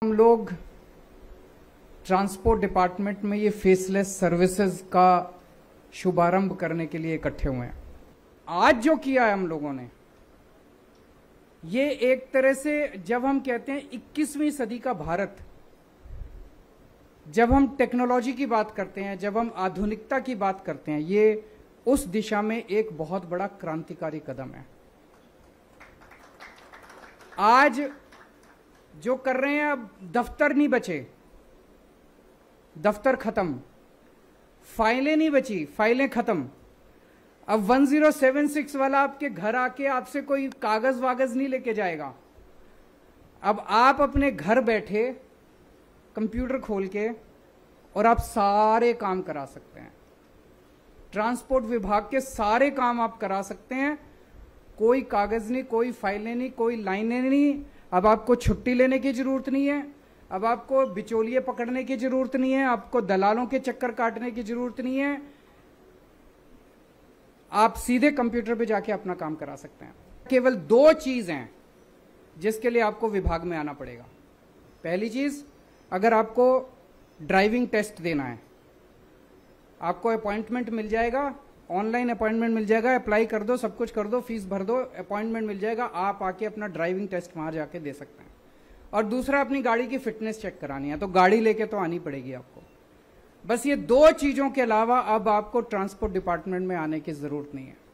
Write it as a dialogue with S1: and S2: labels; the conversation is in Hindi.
S1: हम लोग ट्रांसपोर्ट डिपार्टमेंट में ये फेसलेस सर्विसेज का शुभारंभ करने के लिए इकट्ठे हुए हैं। आज जो किया है हम लोगों ने, ये एक तरह से, जब हम कहते हैं 21वीं सदी का भारत, जब हम टेक्नोलॉजी की बात करते हैं, जब हम आधुनिकता की बात करते हैं, ये उस दिशा में एक बहुत बड़ा क्रांतिकारी कदम है। आज जो कर रहे हैं, अब दफ्तर नहीं बचे, दफ्तर खत्म, फाइलें नहीं बची, फाइलें खत्म। अब 1076 वाला आपके घर आके आपसे कोई कागज वागज नहीं लेके जाएगा। अब आप अपने घर बैठे कंप्यूटर खोल के और आप सारे काम करा सकते हैं। ट्रांसपोर्ट विभाग के सारे काम आप करा सकते हैं। कोई कागज नहीं, कोई फाइलें नहीं, कोई लाइनें नहीं। अब आपको छुट्टी लेने की जरूरत नहीं है, अब आपको बिचौलिए पकड़ने की जरूरत नहीं है, आपको दलालों के चक्कर काटने की जरूरत नहीं है। आप सीधे कंप्यूटर पे जाके अपना काम करा सकते हैं। केवल 2 चीज हैं जिसके लिए आपको विभाग में आना पड़ेगा। पहली चीज, अगर आपको ड्राइविंग टेस्ट देना है, आपको अपॉइंटमेंट मिल जाएगा, ऑनलाइन अपॉइंटमेंट मिल जाएगा, अप्लाई कर दो, सब कुछ कर दो, फीस भर दो, अपॉइंटमेंट मिल जाएगा, आप आके अपना ड्राइविंग टेस्ट वहां जाके दे सकते हैं। और दूसरा, अपनी गाड़ी की फिटनेस चेक करानी है, तो गाड़ी लेके तो आनी पड़ेगी आपको। बस ये 2 चीजों के अलावा अब आपको ट्रांसपोर्ट डिपार्टमेंट में आने की जरूरत नहीं है।